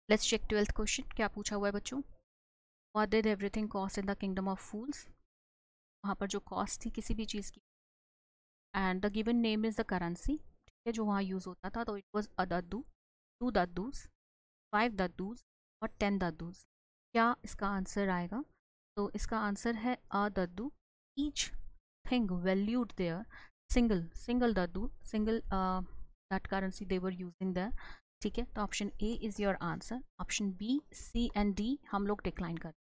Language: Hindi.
लेट्स चेक 12th क्वेश्चन, क्या पूछा हुआ है बच्चों। What did everything cost in the kingdom of fools. वहाँ पर जो कॉस्ट थी किसी भी चीज़ की, and the given name is the currency, ठीक है, जो वहाँ यूज़ होता था, तो इट वॉज अ दद्दू, 2 दद्दूज, 5 दद्दूज और 10 दद्दूज। क्या इसका आंसर आएगा? तो इसका आंसर है uh duddu, each thing valued there, single single duddu, single that currency they were using there. ठीक है, तो option A is your answer. Option B, C and D हम लोग डिक्लाइन कर